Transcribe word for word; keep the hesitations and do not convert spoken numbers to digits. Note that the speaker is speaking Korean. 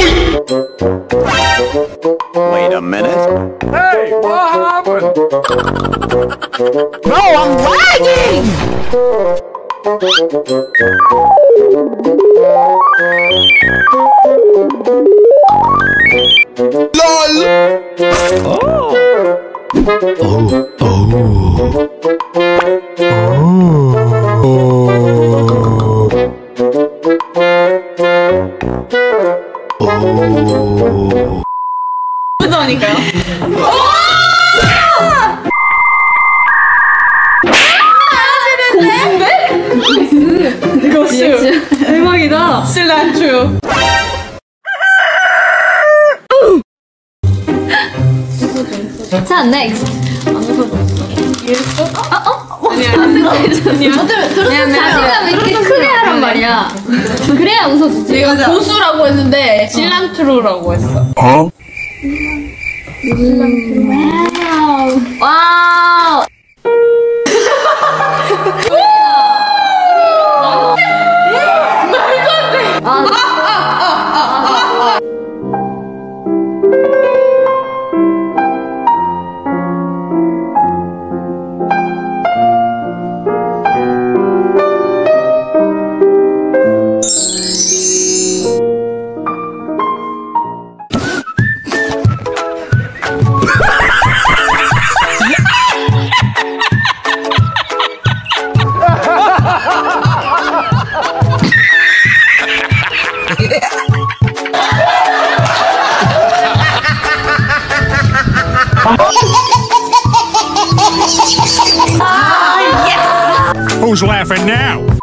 Wait a minute. Hey, what happened? No, I'm lagging! LOL! Oh. Oh, oh. Oh. Oh. 그러니까요. 고수인데? 고수. 대박이다. cilantro. 자, next. 안 웃어줬어. 이해했어? 어? 어? 아니야. 아니야. 자신감 이렇게 크게 하란 말이야. 그래야 웃어주지. 내가 고수라고 했는데 cilantro라고 했어. 어? 와우. 와우. 말도 안 돼. 아, Who's laughing now?